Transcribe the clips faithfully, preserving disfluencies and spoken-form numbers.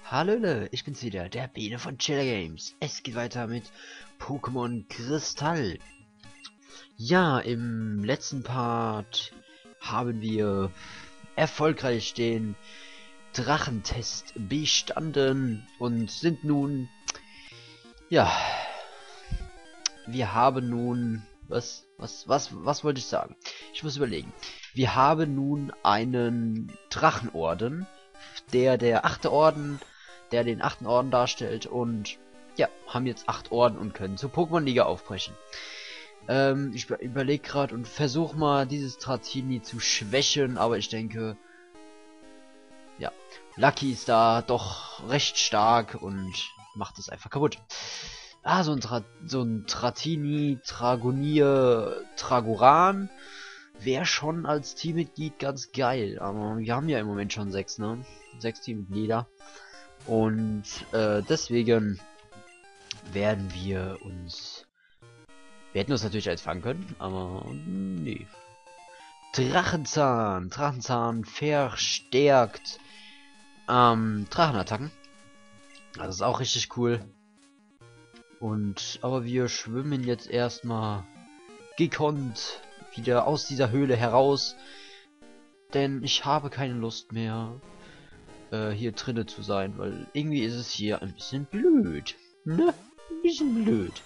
Hallöle, ich bin's wieder, der Biene von Chiller Games. Es geht weiter mit Pokémon Kristall. Ja, im letzten Part haben wir erfolgreich den Drachentest bestanden und sind nun, ja, wir haben nun, was, was, was, was wollte ich sagen? Ich muss überlegen. Wir haben nun einen Drachenorden, der der achte Orden, der den achten Orden darstellt, und ja, haben jetzt acht Orden und können zur Pokémon-Liga aufbrechen. Ähm, ich überlege gerade und versuche mal dieses Dratini zu schwächen, aber ich denke, ja, Lucky ist da doch recht stark und macht es einfach kaputt. Ah, so ein, Tra so ein Dratini, Dragonier, Tragoran wäre schon als Teammitglied ganz geil, aber wir haben ja im Moment schon sechs, ne? Sechs Teammitglieder. Und äh, deswegen werden wir uns... Wir hätten uns natürlich als fangen können, aber nee. Drachenzahn. Drachenzahn verstärkt ähm, Drachenattacken. Das ist auch richtig cool. Und aber wir schwimmen jetzt erstmal gekonnt wieder aus dieser Höhle heraus. Denn ich habe keine Lust mehr, äh, hier drinnen zu sein, weil irgendwie ist es hier ein bisschen blöd. Ne? Ein bisschen blöd.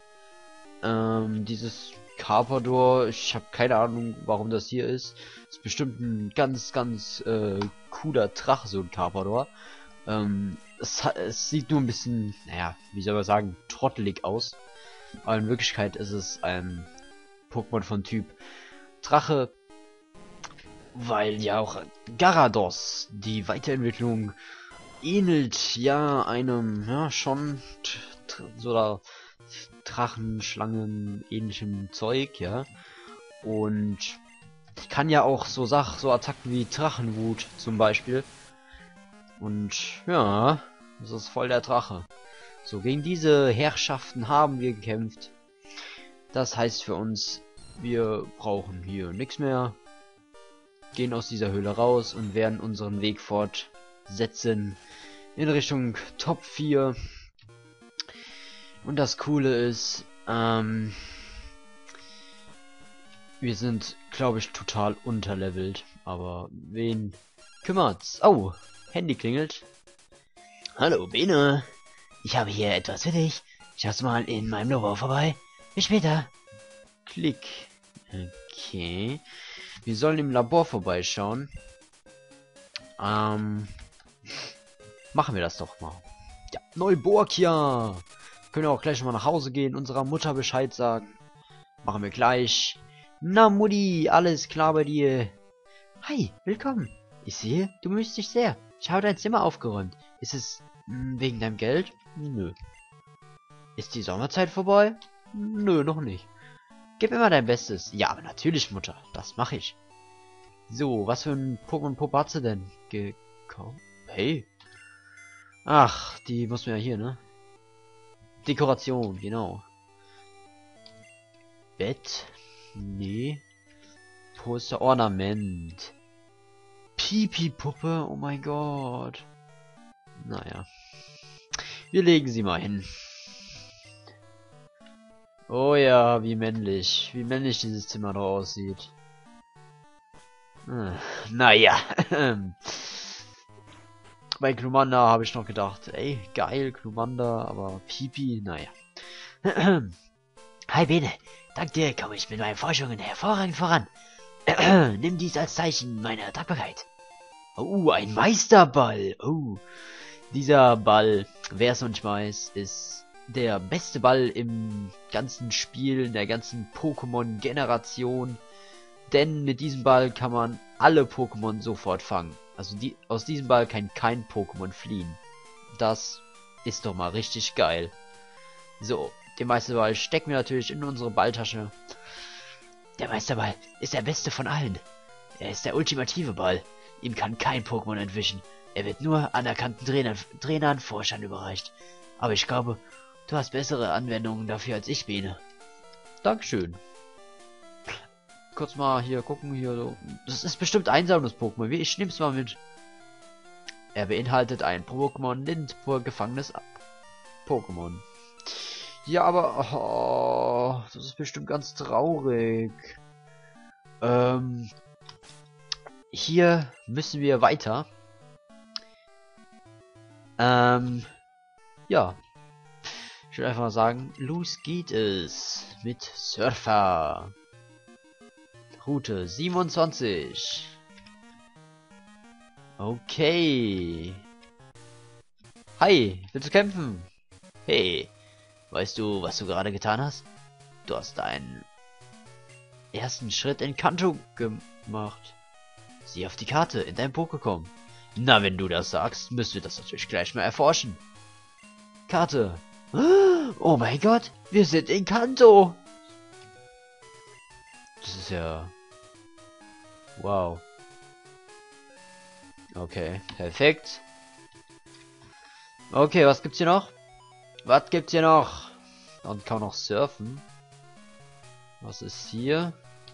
Ähm, dieses Carpador, ich habe keine Ahnung, warum das hier ist. Ist bestimmt ein ganz, ganz äh, cooler Drache, so ein Carpador. Ähm, es, es sieht nur ein bisschen, naja, wie soll man sagen, trottelig aus. Aber in Wirklichkeit ist es ein Pokémon von Typ Drache, weil ja auch Garados, die Weiterentwicklung, ähnelt ja einem, ja, schon so da Drachen, Schlangen, ähnlichem Zeug, ja. Und kann ja auch so Sach, so Attacken wie Drachenwut zum Beispiel. Und ja, das ist voll der Drache. So, gegen diese Herrschaften haben wir gekämpft. Das heißt für uns, wir brauchen hier nichts mehr. Gehen aus dieser Höhle raus und werden unseren Weg fortsetzen in Richtung Top vier. Und das Coole ist, ähm, wir sind, glaube ich, total unterlevelt. Aber wen kümmert's? Oh, Handy klingelt. Hallo, Bene. Ich habe hier etwas für dich. Schaust mal in meinem Labor vorbei. Bis später. Klick. Okay. Wir sollen im Labor vorbeischauen. Ähm, machen wir das doch mal. Ja, Neuborgia. Können wir auch gleich mal nach Hause gehen, unserer Mutter Bescheid sagen. Machen wir gleich. Na Mutti, alles klar bei dir? Hi, willkommen. Ich sehe, du bemühst dich sehr. Ich habe dein Zimmer aufgeräumt. Ist es mh, wegen deinem Geld? Nö. Ist die Sommerzeit vorbei? Nö, noch nicht. Gib immer dein Bestes. Ja, aber natürlich, Mutter. Das mache ich. So, was für ein Pokémon-Puppe hat sie denn gekauft? Hey. Ach, die muss man ja hier, ne? Dekoration, genau. Bett? Nee. Poster, Ornament. Pipi-Puppe? Oh mein Gott. Naja. Wir legen sie mal hin. Oh ja, wie männlich. Wie männlich dieses Zimmer noch aussieht. Hm, naja. Bei Glumanda habe ich noch gedacht, ey, geil, Glumanda, aber Pipi, naja. Hi Bene, dank dir komme ich mit meinen Forschungen hervorragend voran. Nimm dies als Zeichen meiner Dankbarkeit. Oh, ein Meisterball. Oh, dieser Ball, wer es noch nicht weiß, ist der beste Ball im ganzen Spiel, in der ganzen Pokémon-Generation. Denn mit diesem Ball kann man alle Pokémon sofort fangen. Also die, aus diesem Ball kann kein Pokémon fliehen. Das ist doch mal richtig geil. So, den Meisterball stecken wir natürlich in unsere Balltasche. Der Meisterball ist der beste von allen. Er ist der ultimative Ball. Ihm kann kein Pokémon entwischen. Er wird nur anerkannten Trainern, Trainern, Forschern überreicht. Aber ich glaube, du hast bessere Anwendungen dafür als ich, Bene. Dankeschön. Kurz mal hier gucken, hier so. Das ist bestimmt einsames Pokémon. Ich nehm's mal mit. Er beinhaltet ein Pokémon Lindpur gefangenes Pokémon. Ja, aber oh, das ist bestimmt ganz traurig. Ähm, hier müssen wir weiter. Ähm, ja. Ich würde einfach mal sagen, los geht es mit Surfer. Route siebenundzwanzig. Okay. Hi, willst du kämpfen? Hey, weißt du, was du gerade getan hast? Du hast deinen ersten Schritt in Kanto gemacht. Sieh auf die Karte in dein Pokémon. Na, wenn du das sagst, müssen wir das natürlich gleich mal erforschen. Karte. Oh mein Gott, wir sind in Kanto. Das ist ja... Wow. Okay, perfekt. Okay, was gibt's hier noch? Was gibt's hier noch? Und kann noch surfen. Was ist hier?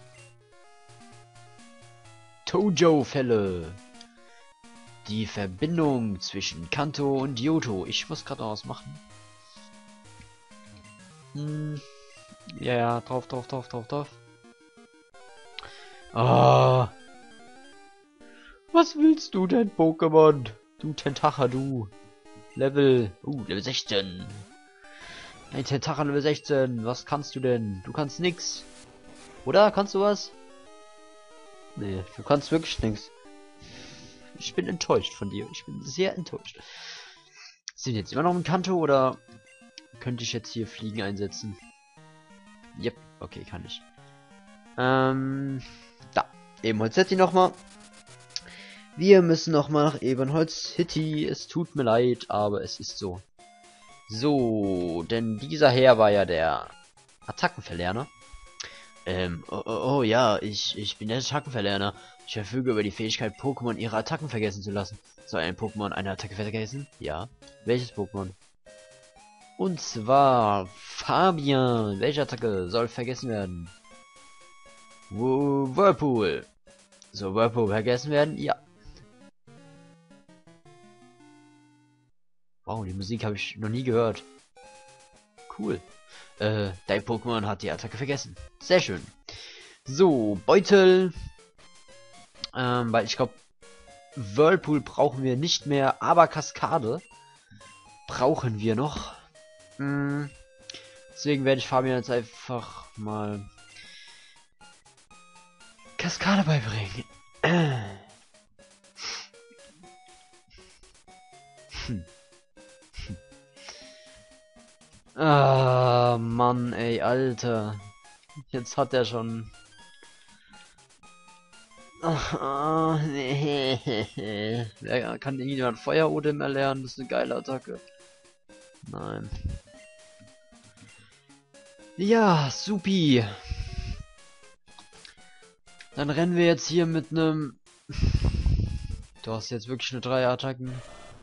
Tojo-Fälle. Die Verbindung zwischen Kanto und Johto. Ich muss gerade noch was machen. Hm. Ja, ja, drauf, drauf, drauf, drauf, drauf. Ah. Was willst du denn, Pokémon? Du Tentacha, du. Level. Uh, Level sechzehn. Ein Tentacha Level sechzehn. Was kannst du denn? Du kannst nix. Oder? Kannst du was? Nee, du kannst wirklich nix. Ich bin enttäuscht von dir. Ich bin sehr enttäuscht. Sind jetzt immer noch im Kanto oder könnte ich jetzt hier Fliegen einsetzen? Yep, okay, kann ich. Ähm, da. Ebenholz City nochmal. Wir müssen nochmal nach Ebenholz City. Es tut mir leid, aber es ist so. So, denn dieser Herr war ja der Attackenverlerner. Ähm, oh, oh, oh ja, ich, ich bin der Attackenverlerner. Ich verfüge über die Fähigkeit, Pokémon ihre Attacken vergessen zu lassen. Soll ein Pokémon eine Attacke vergessen? Ja. Welches Pokémon? Und zwar Fabian. Welche Attacke soll vergessen werden? Wo Whirlpool. Soll Whirlpool vergessen werden? Ja. Wow, die Musik habe ich noch nie gehört. Cool. Äh, dein Pokémon hat die Attacke vergessen. Sehr schön. So, Beutel. Ähm, weil ich glaube, Whirlpool brauchen wir nicht mehr, aber Kaskade brauchen wir noch. Hm. Deswegen werde ich Fabian jetzt einfach mal Kaskade beibringen. Hm. Ah, Mann, ey, Alter. Jetzt hat er schon... Ah, nee. Wer kann irgendjemand Feuerodem erlernen? Das ist eine geile Attacke. Nein. Ja, supi. Dann rennen wir jetzt hier mit einem... Du hast jetzt wirklich nur drei Attacken.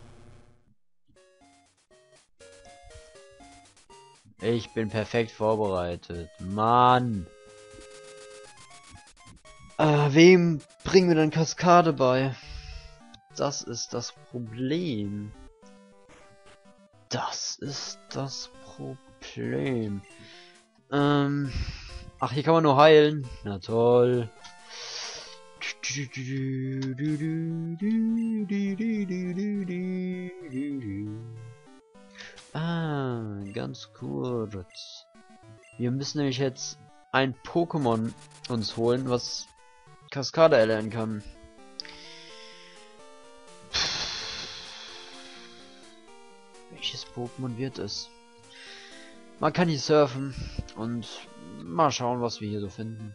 Ich bin perfekt vorbereitet. Mann. Äh, wem bringen wir dann Kaskade bei? Das ist das Problem. Das ist das Problem. Ähm. Ach, hier kann man nur heilen. Na toll. Ah, ganz kurz. Wir müssen nämlich jetzt ein Pokémon uns holen, was Kaskade erlernen kann. Welches Pokémon wird es? Man kann hier surfen und mal schauen, was wir hier so finden.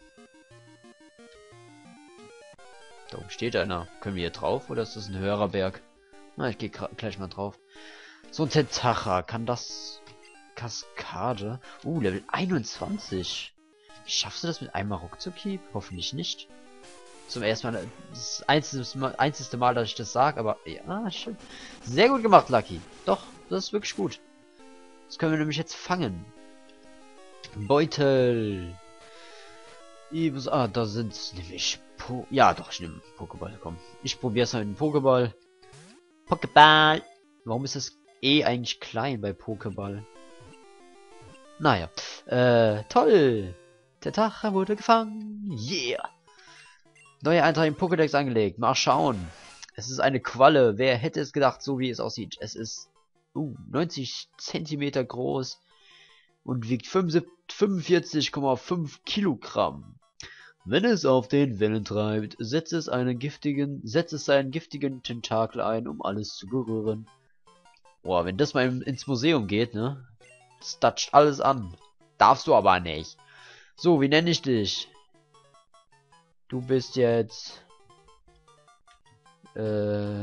Da oben steht einer. Können wir hier drauf oder ist das ein höherer Berg? Na, ich gehe gleich mal drauf. So ein Tentacha, kann das Kaskade? Uh, Level einundzwanzig. Schaffst du das mit einmal ruckzuck-Hieb? Hoffentlich nicht. Zum ersten Mal, das einzige Mal, einzige Mal, dass ich das sage, aber ja, stimmt. Sehr gut gemacht, Lucky. Doch, das ist wirklich gut. Das können wir nämlich jetzt fangen. Beutel. Ah, da sind nämlich Po... Ja, doch, ich nehme Pokéball. Komm, ich probiere es mal mit dem Pokéball. Pokéball. Warum ist das E eigentlich klein bei Pokéball? Naja. Äh, toll. Der Tag wurde gefangen. Yeah. Neuer Eintrag im Pokédex angelegt. Mal schauen. Es ist eine Qualle. Wer hätte es gedacht, so wie es aussieht. Es ist uh, neunzig Zentimeter groß und wiegt fünfundvierzig Komma fünf Kilogramm. Wenn es auf den Wellen treibt, setzt es einen giftigen, setzt es seinen giftigen Tentakel ein, um alles zu berühren. Boah, wenn das mal ins Museum geht, ne? Das toucht alles an. Darfst du aber nicht. So, wie nenne ich dich? Du bist jetzt... Äh...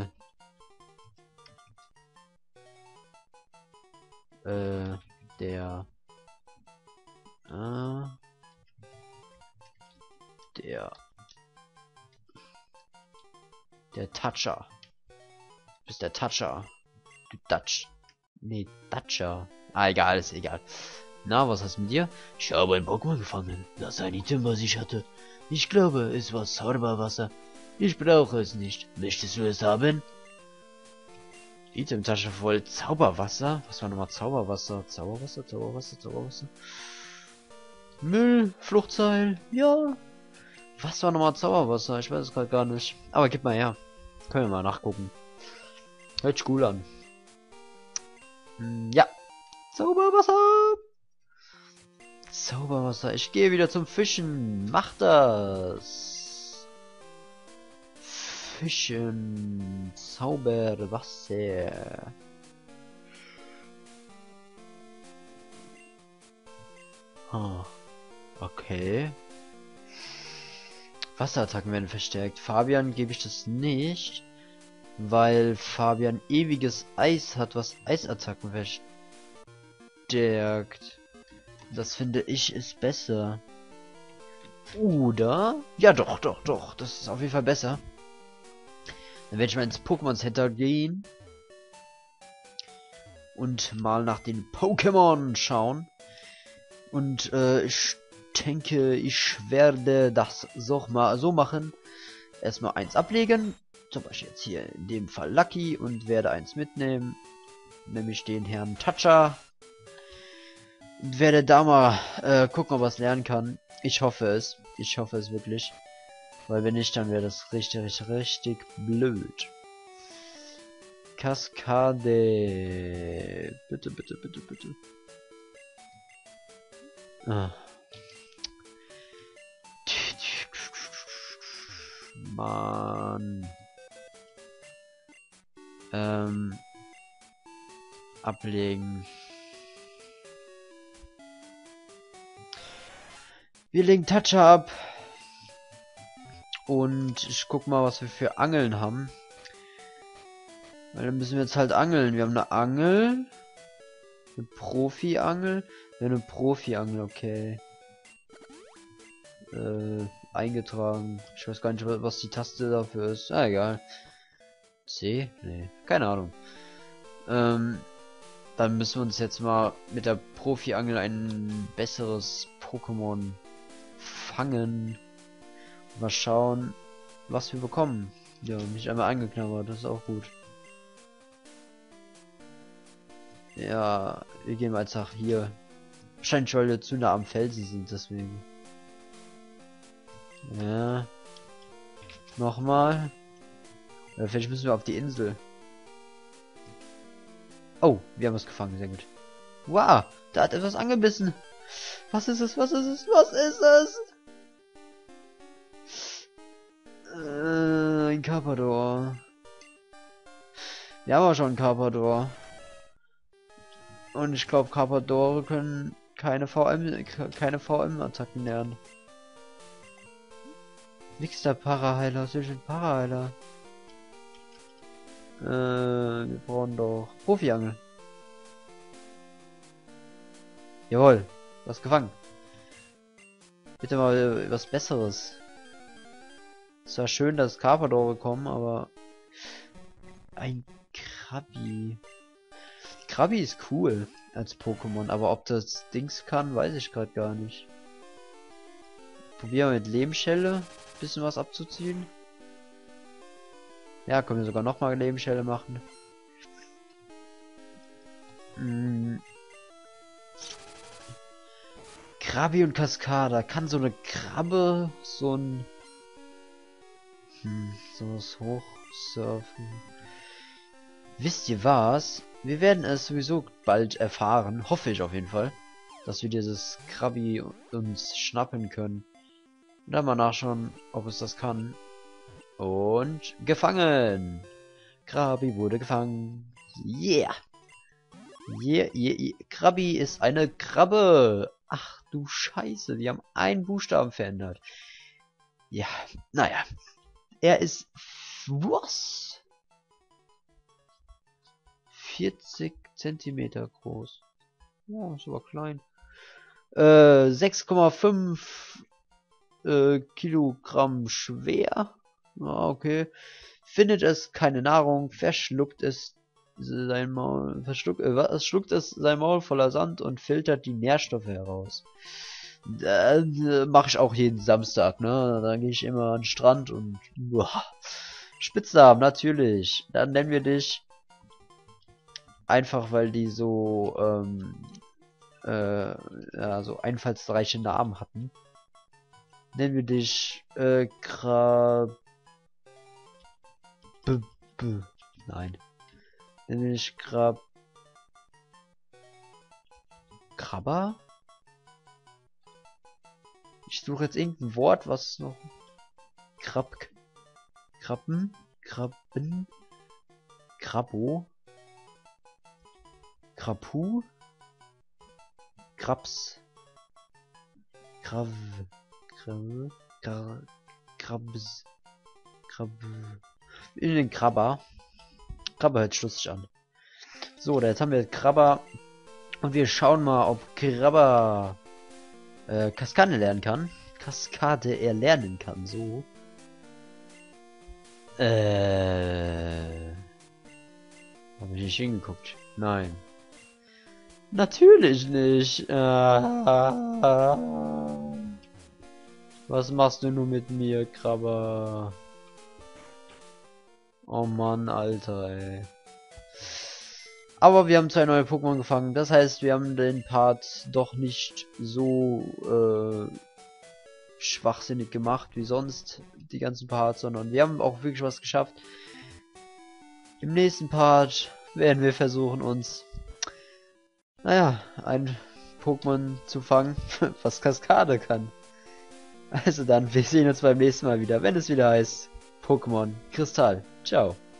Äh... Der... Äh... Der... Der Toucher. Du bist der Toucher. Du Touch. Nee, Toucher. Ah, egal, ist egal. Na, was hast du mit dir? Ich habe ein Pokémon gefangen. Das ein Item, was ich hatte. Ich glaube, es war Zauberwasser. Ich brauche es nicht. Möchtest du es haben? Itemtasche voll Zauberwasser? Was war nochmal Zauberwasser? Zauberwasser, Zauberwasser, Zauberwasser. Müll, Fluchtseil, ja. Was war nochmal Zauberwasser? Ich weiß es gerade gar nicht. Aber gib mal her. Können wir mal nachgucken. Hört sich cool an. Hm, ja. Zauberwasser. Zauberwasser. Ich gehe wieder zum Fischen. Mach das. Fischen. Zauberwasser. Ah. Okay. Wasserattacken werden verstärkt. Fabian gebe ich das nicht, weil Fabian ewiges Eis hat, was Eisattacken verstärkt. Das finde ich ist besser. Oder? Ja, doch, doch, doch. Das ist auf jeden Fall besser. Dann werde ich mal ins Pokémon Center gehen und mal nach den Pokémon schauen. Und äh, ich denke, ich werde das so mal so machen. Erstmal eins ablegen. Zum Beispiel jetzt hier in dem Fall Lucky und werde eins mitnehmen. Nämlich den Herrn Toucher. Und werde da mal äh, gucken, ob er es lernen kann. Ich hoffe es. Ich hoffe es wirklich. Weil wenn nicht, dann wäre das richtig, richtig, richtig blöd. Kaskade. Bitte, bitte, bitte, bitte. Ah. Mann. Ähm. Ablegen. Wir legen Toucher ab. Und ich guck mal, was wir für Angeln haben. Weil dann müssen wir jetzt halt angeln. Wir haben eine Angel. Eine Profi-Angel. Ja, eine Profi-Angel, okay. Äh, eingetragen. Ich weiß gar nicht, was die Taste dafür ist. Ah, egal. C? Nee, keine Ahnung. Ähm, dann müssen wir uns jetzt mal mit der Profi-Angel ein besseres Pokémon fangen. Mal schauen, was wir bekommen. Ja, nicht einmal angeknabbert, das ist auch gut. Ja, wir gehen einfach hier. Wahrscheinlich, weil wir zu nah am Felsen sind, deswegen. Ja. Nochmal. Oder vielleicht müssen wir auf die Insel. Oh, wir haben es gefangen, sehr gut. Wow, da hat etwas angebissen. Was ist es? Was ist es? Was ist es? Äh, ein Carpador. Wir haben auch schon einen Carpador. Und ich glaube, Carpadore können keine V M, keine V M-Attacken lernen. Nix der Paraheiler, was will ich denn Paraheiler? Äh, wir brauchen doch Profi-Angel. Jawohl, was gefangen. Bitte mal was Besseres. Es war schön, dass Carpadore kommen, aber ein Krabi. Krabi ist cool als Pokémon, aber ob das Dings kann, weiß ich gerade gar nicht. Probieren wir mit Lehmschelle bisschen was abzuziehen. Ja, können wir sogar nochmal Lebensschelle machen. Hm. Krabi und Kaskada. Kann so eine Krabbe so ein... Hm, sowas hochsurfen. Wisst ihr was? Wir werden es sowieso bald erfahren. Hoffe ich auf jeden Fall. Dass wir dieses Krabi uns schnappen können. Und dann mal nachschauen, ob es das kann. Und gefangen! Krabi wurde gefangen. Yeah! Yeah, yeah, yeah. Krabi ist eine Krabbe. Ach du Scheiße, die haben einen Buchstaben verändert. Ja, naja. Er ist... Was? vierzig Zentimeter groß. Ja, ist aber klein. Äh, sechs Komma fünf äh, Kilogramm schwer. Ah, okay. Findet es keine Nahrung, verschluckt es sein Maul, verschluckt, äh, was, schluckt es sein Maul voller Sand und filtert die Nährstoffe heraus. Äh, mache ich auch jeden Samstag, ne? Dann gehe ich immer an den Strand und boah. Spitznamen, natürlich. Dann nennen wir dich einfach, weil die so ähm, äh, ja, so einfallsreiche Namen hatten. Nennen wir dich äh, Krab... B -b Nein. Nennen wir dich Krab... Krabber? Ich suche jetzt irgendein Wort, was noch... Krab... Krabben? Krabben? Krabbo? Krapu? Krabs? Krav... Krab... Krab... Krabs... Krab... In den Krabber. Krabber hört schlussig an. So, jetzt haben wir Krabber. Und wir schauen mal, ob Krabber äh, Kaskade lernen kann. Kaskade erlernen kann, so. Äh. Habe ich nicht hingeguckt? Nein. Natürlich nicht. Ah. Was machst du nur mit mir, Krabber? Oh Mann, Alter, ey. Aber wir haben zwei neue Pokémon gefangen. Das heißt, wir haben den Part doch nicht so äh, schwachsinnig gemacht wie sonst die ganzen Parts, sondern wir haben auch wirklich was geschafft. Im nächsten Part werden wir versuchen, uns naja, ein Pokémon zu fangen, was Kaskade kann. Also dann, wir sehen uns beim nächsten Mal wieder, wenn es wieder heißt Pokémon Kristall. Ciao.